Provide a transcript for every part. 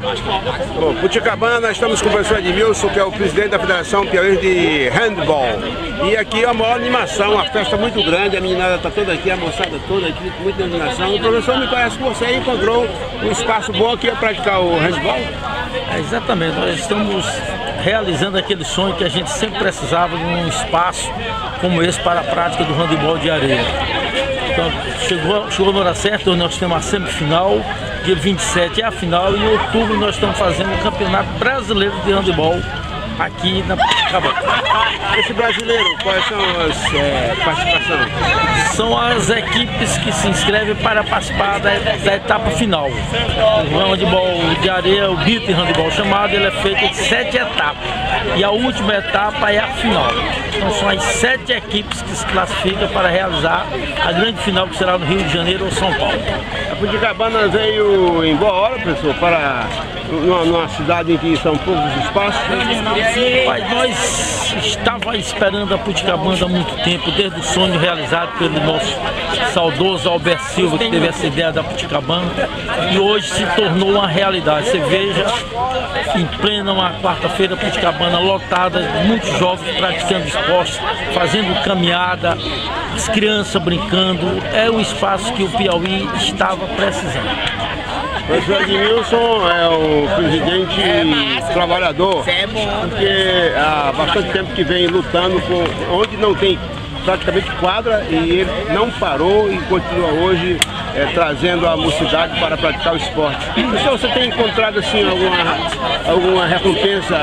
Bom, Puticabana, nós estamos com o professor Edmilson, que é o presidente da Federação Piauí de Handball. E aqui é a maior animação, uma festa muito grande, a meninada está toda aqui, a moçada toda aqui, com muita animação. O professor me parece que você encontrou um espaço bom aqui para praticar o handball? Exatamente, nós estamos realizando aquele sonho que a gente sempre precisava de um espaço como esse para a prática do handebol de areia. Então, chegou na hora certa, nós temos a semifinal, dia 27 é a final, e em outubro nós estamos fazendo o Campeonato Brasileiro de Handebol aqui na Puticabana. Esse brasileiro, quais são as participações? São as equipes que se inscrevem para participar da etapa final. O handebol de areia, o beat handebol chamado, ele é feito de 7 etapas. E a última etapa é a final. Então são as 7 equipes que se classificam para realizar a grande final, que será no Rio de Janeiro ou São Paulo. A Puticabana veio em boa hora, professor, para numa cidade em que são poucos espaços. Mas nós estávamos esperando a Puticabana há muito tempo, desde o sonho realizado pelo nosso saudoso Alberto Silva, que teve essa ideia da Puticabana, e hoje se tornou uma realidade. Você veja, em plena uma quarta-feira, Puticabana lotada, muitos jovens praticando esporte, fazendo caminhada, as crianças brincando. É o espaço que o Piauí estava precisando. O professor Edmilson é o presidente trabalhador, porque há bastante tempo que vem lutando onde não tem praticamente quadra, e ele não parou e continua hoje trazendo a mocidade para praticar o esporte. Então, você tem encontrado assim alguma recompensa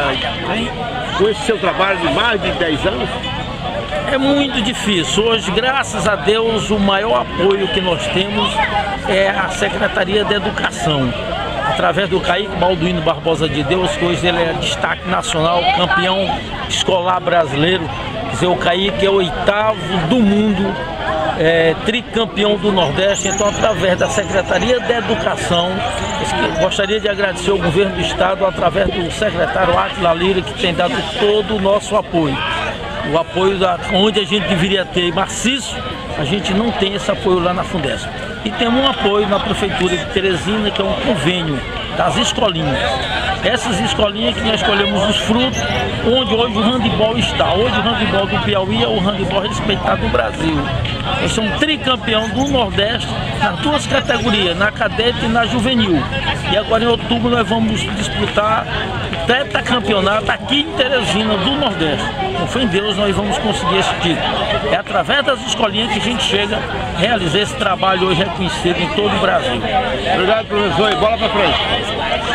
com esse seu trabalho de mais de 10 anos? É muito difícil. Hoje, graças a Deus, o maior apoio que nós temos é a Secretaria de Educação, através do Kaique Balduino Barbosa de Deus, que hoje ele é destaque nacional, campeão escolar brasileiro. Quer dizer, o Kaique é o 8º do mundo, tricampeão do Nordeste. Então, através da Secretaria de Educação, gostaria de agradecer ao governo do estado, através do secretário Átila Lira, que tem dado todo o nosso apoio. O apoio onde a gente deveria ter maciço, a gente não tem esse apoio lá na Fundesp. E temos um apoio na Prefeitura de Teresina, que é um convênio das escolinhas. Essas escolinhas que nós escolhemos os frutos, onde hoje o handebol está. Hoje o handebol do Piauí é o handebol respeitado do Brasil. Nós somos tricampeão do Nordeste nas 2 categorias, na cadete e na juvenil. E agora em outubro nós vamos disputar o tetracampeonato aqui em Teresina do Nordeste. Com fé em Deus nós vamos conseguir esse título. É através das escolinhas que a gente chega a realizar esse trabalho hoje reconhecido em todo o Brasil. Obrigado, professor, e bola para frente.